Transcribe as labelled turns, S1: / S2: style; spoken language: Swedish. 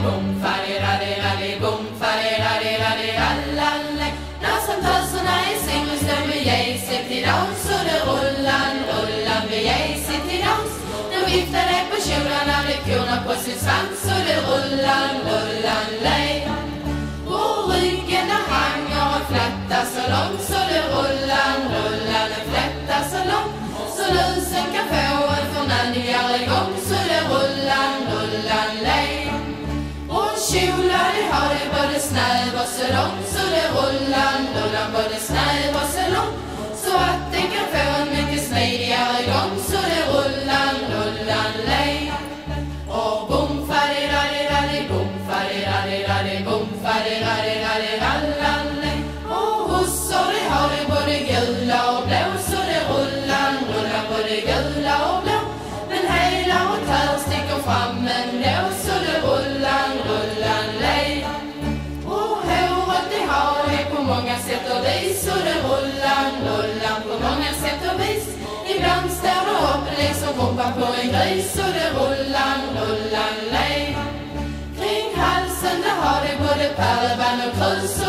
S1: bom, fari-radi-radi-bom, fari-radi-radi-rallale. När samtalsarna är säng och ska bege sig till dans, och det rullan, rullan bege sig till dans. Nu viftar det på kjolarna, det kurnar på sin svans, och det rullan, rullan, lej. Och ryggen där hanger och flättar så långt, så det rullan, rullan, den flättar så långt. Så lusen kan få en förnändigare gång, så det rullan, rullan, lej. Och kjolar det har det både snäv och så långt, så det rullan, rullan, både snäv och så långt. Så att den kan få en mycket smidigare gång, så det rullan, rullan, lej. Och bom, fari-radi-radi-bom, fari-radi-radi-bom, fari-radi-radi-rallale. Och hussar det har det både gula och blå, så det rullan, rullan, både gula och blå. Men hela och tär sticker fram ändå, så det rullan, rullan, lej. Och håret det har det på många sätt och vis, så det rullan, rullan, på många sätt och vis. Ibland står det upp liksom rumpa på en gris, så det rullan, rullan, lej. Kring halsen det har det både pärlband och krus,